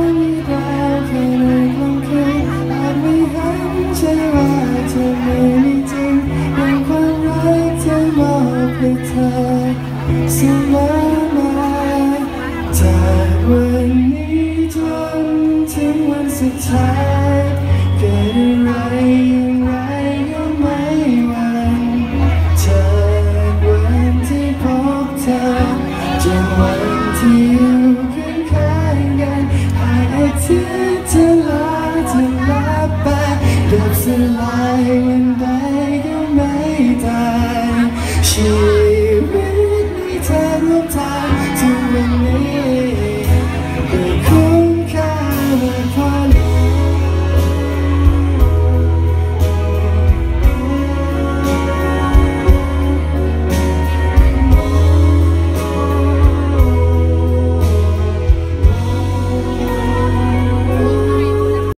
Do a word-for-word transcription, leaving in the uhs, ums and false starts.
มีเราแค่ในกลางคืนอาจไม่เห็นใช่ว่าเธอไม่มีจริงยังความรักที่มอบให้เธอเสมอมาจากวันนี้จนถึงวันสุดท้าย